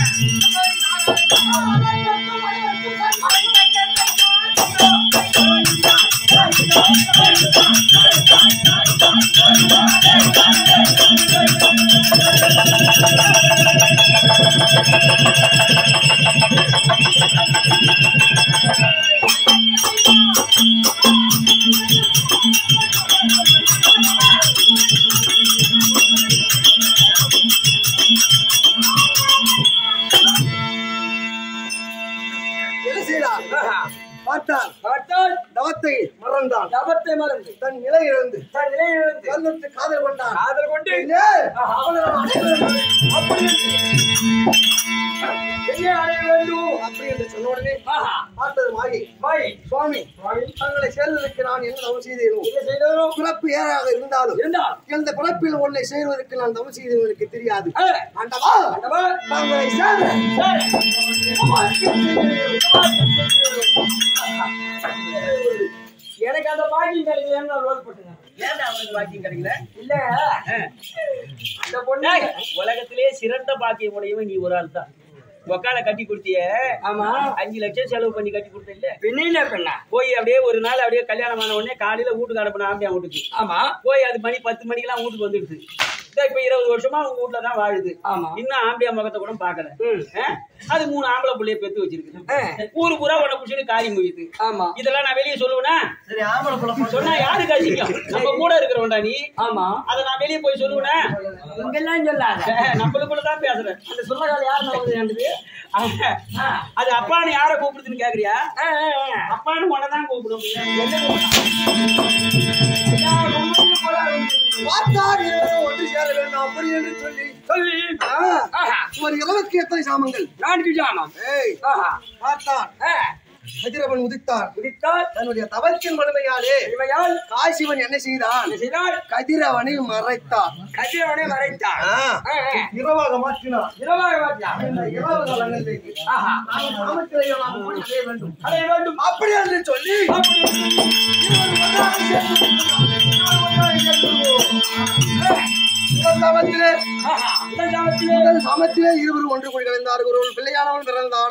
தவத்தை மறந்து தன் நிலை இழந்து கண்ணுக்கு காதல் கொண்டான். அப்படி என்று சொன்ன உடனே பார்த்தது மாயை சுவாமி தங்களை சேர்வதற்கு நான் என்ன தவம் செய்தேனோ பிறப்பு ஏறாக இருந்தாலும் இந்த பிறப்பில் ஒன்றை சேர்வதற்கு நான் தவம் செய்தவனுக்கு தெரியாது. தங்களை எனக்கு அந்த பாக்கியம் கிடைக்கலன்னு ரோல்பட்டுங்க. ஏன் அவனுக்கு பாக்கியம் கிடைக்கல? இல்ல அந்த பொண்ணு உலகத்திலே சிறந்த பாக்கியம் உடையவன் நீ ஒரு ஆள் தான். ஒக்கால கட்டி கொடுத்திய. ஆமா 5 லட்சம் செலவு பண்ணி கட்டி கொடுத்த இல்ல பெண்ண பெண்ணா போய் அப்படியே ஒரு நாள் அப்படியே கல்யாணம் ஆன உடனே காலையில வீட்டுக்கு அனுப்பின ஆம்பியா வீட்டுக்கு. ஆமா போய் அது மணி 10 மணிக்கெல்லாம் வீட்டுக்கு வந்துடுது. இப்ப 20 வருஷமா உங்க வீட்டுல தான் வாழுது. ஆமா இன்னும் ஆம்பியா முகத்தை கூட பாக்கல. அது 3 ஆம்பளை புள்ளைய பெத்து வச்சிருக்கு. ஊரு பூரா உன்னை புடிச்சுட்டு காரி முடியுது. ஆமா இதெல்லாம் நான் வெளியே சொல்லுவேனா? சரி ஆம்பளை புள்ள சொன்னா யாரு கழிச்சிக்கும்? நம்ம கூட இருக்கிறவன்டா நீ. ஆமா அதை நான் வெளியே போய் சொல்லுவேனா? இங்கெல்லாம் சொல்லாத, நம்மளுக்குள்ளதான் பேசுறேன். அந்த சொல்லகால யாரு அது அப்பான்னு யார கூப்பிடுதுன்னு கேக்குறியா? அப்பான்னு உன்னதான் கூப்பிடும். ஒன்று சேர வேண்டும் அப்படி என்று சொல்லி ஒரு இரவுக்கு எத்தனை சாமங்கள்? 4 சாமம். பார்த்தான் கதிரவன் உதித்தார். தன்னுடைய தவத்தின் வலிமையாலே காசிவன் என்ன செய்தான்? கதிரவனை மறைத்தார். இரவாக மாற்றினார். இரவு காலங்களில் அப்படி என்று சொல்லி சமத்திலே இருவரும் ஒன்று கூடி கலந்தார்கள். ஒரு பிள்ளையானவன் பிறந்தான்.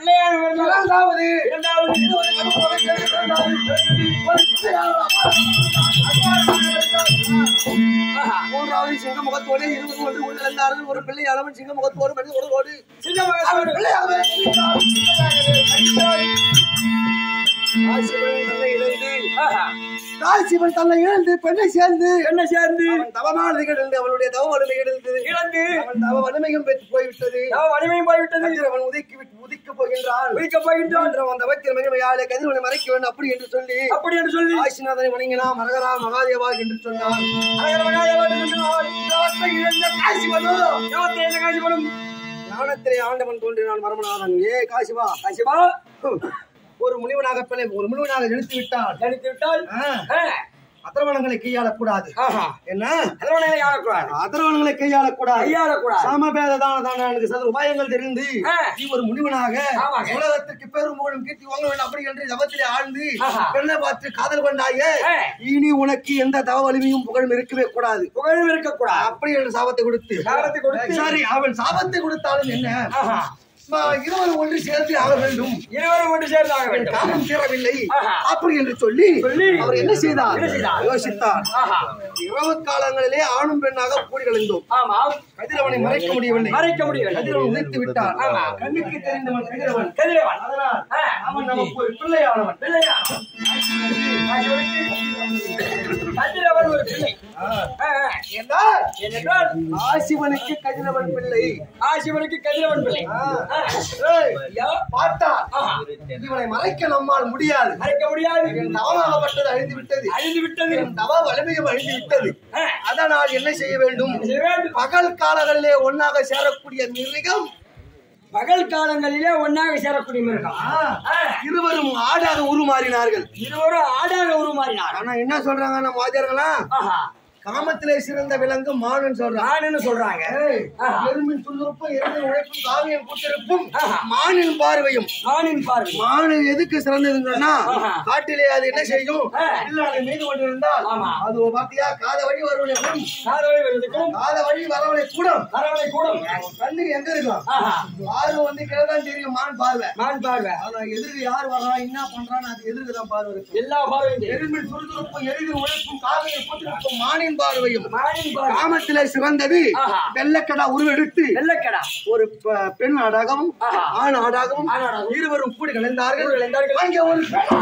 மூன்றாவது சிங்க முகத்தோடு இருவரும் ஒன்று கூடி கலந்தார்கள். ஒரு பிள்ளையானவன் சிங்க முகத்தோடு மனிதோடு சிவன் தன்னை இழந்து பெண்ணை சேர்ந்து தவமானது கிடந்து அவனுடைய தவ வலிமை இழந்து அவன் தவ வலிமையும் பெற்று போய்விட்டது. அவன் உதிக்க போகின்றான். அவன் தவத்தின் மகிமையாலே கதிரவனை மறைக்க வேண்டும் அப்படி என்று சொல்லி ஆசிநாதனை வணங்கினான். மரகரா மகாதேவா என்று சொன்னான். ஞானத்திலே ஆண்டவன் தோன்றினான் மரமநாதன். காசிவா ஒரு முனிவனாக நினைத்து விட்டால் அதர்வனங்களை கையாளக்கூடாது. என்ன அதர்வனங்களை கையாளக்கூடாது. சமபேததான சதுர உபாயங்கள் தெரிந்து நீ ஒரு முனிவனாக உலகத்திற்கு பெரும் புகழும் கீர்த்தி வாங்க வேண்டும் அப்படி என்று தவத்திலே ஆழ்ந்து பெண்ணை பார்த்து காதல் கொண்டாயே. இனி உனக்கு எந்த தவ வலிமையும் புகழும் இருக்கவே கூடாது. அப்படி என்று சாபத்தை கொடுத்து சரி அவன் சாபத்தை கொடுத்தாலும் என்ன இருவரும் ஒன்று சேர்த்து ஆக வேண்டும். காரணம் தீரவில்லை அப்படி என்று சொல்லி அவர் என்ன செய்தார்? யோசித்தார். இரவு காலங்களிலே ஆணும் பெண்ணாக கூடி கலந்தோம். கதிரவனை மறைக்க முடியவில்லை. கதிரவன் உதித்து விட்டார். கண்ணுக்கு தெரிந்தவன் கதிரவன். அதனால் அவன் நமக்கு ஒரு பிள்ளையானவன். கதிரவன் ஒரு பிள்ளை. ஆசிவனுக்கு கதிரவன் பிள்ளை. பார்த்தா இவனை மறைக்க நம்மால் முடியாது. தவமாகப்பட்டது அழிந்து விட்டது. தவ வலிமையும் அழிந்து விட்டது. அதனால் என்ன செய்ய வேண்டும்? பகல் காலங்களிலே ஒன்னாக சேரக்கூடிய மிருகம் இருவரும் ஆடாக உருமாறினார்கள். ஆனா என்ன சொல்றாங்க நம்ம வாத்தியார்களா? காமத்திலே சிறந்த விலங்கு மானுன்னு சொல்றாங்க. எறும்பின் துள்ளுறுப்பும் எறும்பின் உழைப்பும் காவியம் கூட்டிருப்பும் மானின் பார்வையும். மானு எதுக்கு சிறந்ததுன்னா காட்டிலே அது என்ன செய்யும்? இல்லாத மீது கொண்டிருந்தால் அது பாத்தியா காத வழி வரவழைக்கும். காத வழி வரவழை கூடும். கண்ணுக்கு எங்க இருக்கும்? பார்வை வந்து கிழதான் தெரியும். மான் பார்வை. ஆனா எதிர்க்கு யார் வர்றா என்ன பண்றான்னு அது எதிர்க்குதான் பார்வை இருக்கு. எல்லா பார்வையும் எறும்பின் துள்ளுறுப்பும் எரிவின் உழைப்பும் காவியம் கூட்டிருப்பும் மானின் பார்வையும். காமத்திலே சிறந்தது வெள்ளக்கடா உருவெடுத்து ஒரு பெண் ஆடாகவும் ஆண் ஆடாகவும் இருவரும் கூடி கலந்தார்கள். அங்கே ஒரு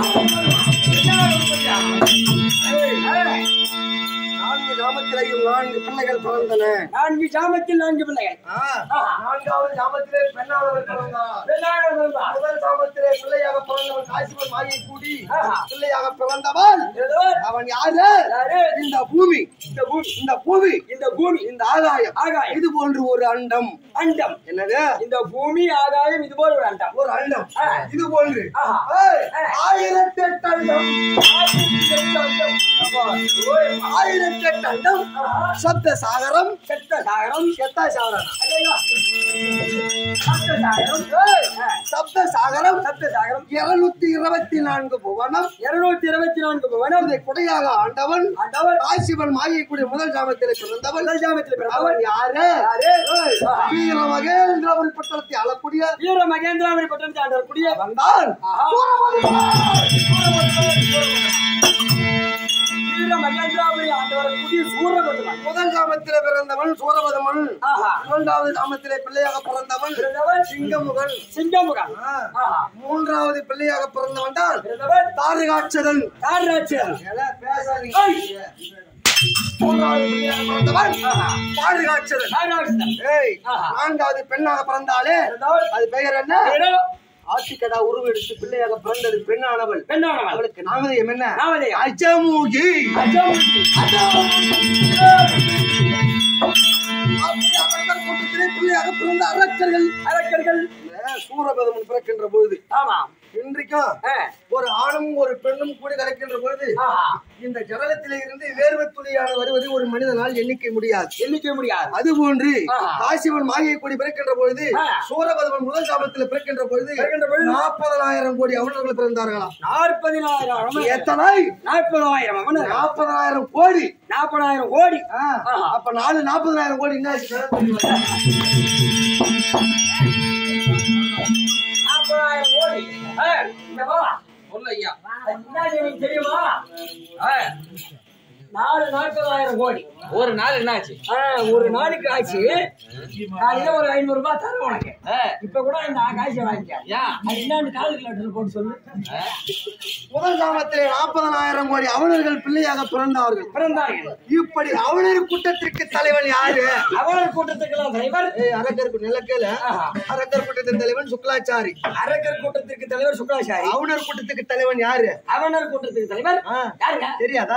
4 ஜாமத்திலேயும் 4 பிள்ளைகள் பிறந்தன. 4 ஜாமத்தில் 4 பிள்ளைகள். 4வது ஜாமத்திலே பெண்ணானவர் பிறந்தார். முதல் ஜாமத்திலே பிள்ளையாக பிறந்தவன் காசிவன் மாயை கூடி பிள்ளையாக பிறந்தவன் அவன் யாரு? இந்த பூமி. இந்த பூமி இந்த ஆகாயம். இது போன்று ஒரு அண்டம். என்னது? இந்த பூமி ஆகாயம் இது போன்ற ஒரு அண்டம். இது போன்று 1008 அண்டம். 1008 அண்டம். சப்த சாகரம். சப்த சாகரம் 224 புவனம். இதை குடையாக ஆண்டவன் காசிவன் மாயை கூடிய முதல் ஜாமத்திலே பிறந்தவன். அவன் யாரு? வீரமகேந்திராபுரி பட்டணத்தை ஆளக்கூடிய வந்தான். முதல் ஜாமத்திலே பிறந்தவன் சூரபதமன். 2வது ஜாமத்திலே பிள்ளையாக பிறந்தவன் சிங்கமுகன். 3வது பிள்ளையாக பிறந்தவன் தான் தாரகாட்சதன். 3வது பிள்ளையாக பிறந்தவன் தாரகாட்சதன். 4வது பெண்ணாக பிறந்தாலே அது பெயர் என்ன? ஆட்சிக்கடா உருவெடுத்து பிள்ளையாக பிறந்தது பெண்ணானவள். அவளுக்கு நாமதேயம் என்ன? அஜமுகி. கூட்டத்திலே பிள்ளையாக பிறந்த அரக்கர்கள் சூரபதமன் பிறக்கின்ற பொழுது இன்றைக்கும் ஒரு ஆணும் ஒரு பெண்ணும் கூடி கலக்கின்ற பொழுது இந்த ஜடலத்திலே இருந்து வேர்வை துளியான வருவது ஒரு மனிதனால் எண்ணிக்கை முடியாது. அதுபோன்று காசிவன் மாயை கூடி பிறக்கின்ற பொழுது சூரபதமன் முதல் ஜாமத்தில் பிறக்கின்ற பொழுது 40,000 கோடி அவனர்கள் பிறந்தார்களாம். 40,000 எத்தனை? 40,000 கோடி. 40,000 கோடி. அப்ப 40,000 கோடி என்ன? 40,000 கோடி. தெரியுமா? 40,000 கோடி. ஒரு நாள் என்ன ஆச்சு? ஒரு நாளுக்கு ஆச்சு. காலையில ஒரு 500 ரூபாய் தரேன் உனக்கு. இப்ப கூட இந்த காய்ச்சி வாங்கிக்க. என்னன்னு கால்குலேட்டர் போட்டு சொல்லு. முதல் ஜாமத்திலே 40,000 கோடி அவனர்கள் பிள்ளையாக பிறந்தார்கள். இப்படி அவனர் கூட்டத்திற்கு தலைவன் யாரு? அவனர் கூட்டத்துக்கு தலைவர் அரக்கர் நிலக்கல. அரக்கர் கூட்டத்தின் தலைவன் சுக்லாச்சாரி. அரக்கர் கூட்டத்திற்கு தலைவர் சுக்லாச்சாரி. அவனர் கூட்டத்துக்கு தலைவன் யாரு? அவனர் கூட்டத்துக்கு தலைவர் யாருங்க? தெரியாதா?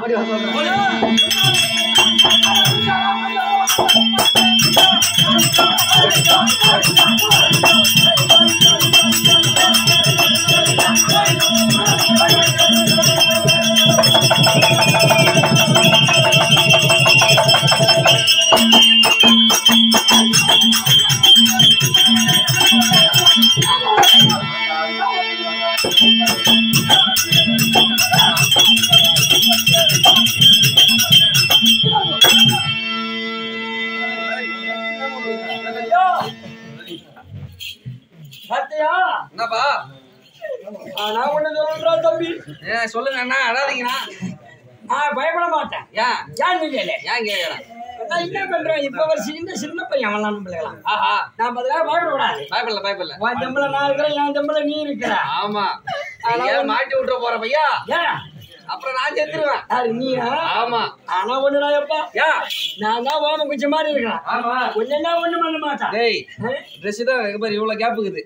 சொல்லுங்க அண்ணா, அழாதீங்கண்ணா. நான் பயப்பட மாட்டேன். என்ன பண்றேன்? இப்ப ஒரு சின்ன பையன் அவன் பிள்ளைகளாம். நான் பயப்படக்கூடாது. உன் ஜம்பல நான் இருக்கிறேன், என் ஜம்பல நீ இருக்கிற. ஆமா, மாட்டி விட்டுற போற பையா. அப்புறம் நான் செத்துருவேன். நீ ஆமா. ஆனா ஒண்ணுடா எப்பா, நான் தான் ஓம குச்சி மாதிரி இருக்கிறேன். கொஞ்சம் தான் ஒண்ணு பண்ண மாட்டேன். ட்ரெஸ் தான் இவ்வளவு கேப் இருக்குது.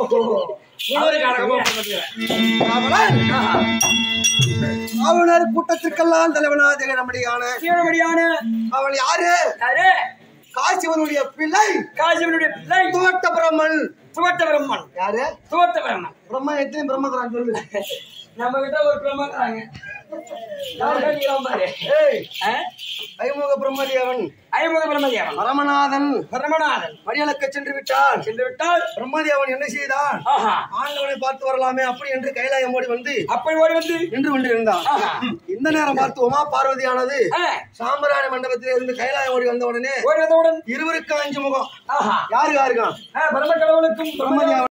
அவனர் கூட்டத்திற்கெல்லாம் தலைவனா திகழபடியான அவன் யாரு? காசிவனுடைய பிள்ளை. துவட்ட பிரம்மன். யாரு? துவட்ட பிரம்மன். பிரம்மா எத்தனை பிரம்மக்கிறான் சொல்லு. நம்ம கிட்ட ஒரு பிரம்மக்கிறாங்க. ஐமுக பிரம்மதேவன் பரமநாதன் படியளக்க சென்று விட்டால் பிரம்மதேவன் என்ன செய்தான்? ஆண்டவனை பார்த்து வரலாமே அப்படி என்று கைலாயம் ஓடி வந்து நின்று கொண்டிருந்தான். இந்த நேரம் பார்த்து உமா பார்வதியானது சாம்பராணி மண்டபத்தில் இருந்து கைலாயம் ஓடி வந்த உடனே இருவருக்கு 5 முகம். யாருக்கா? பிரம்மதேவன்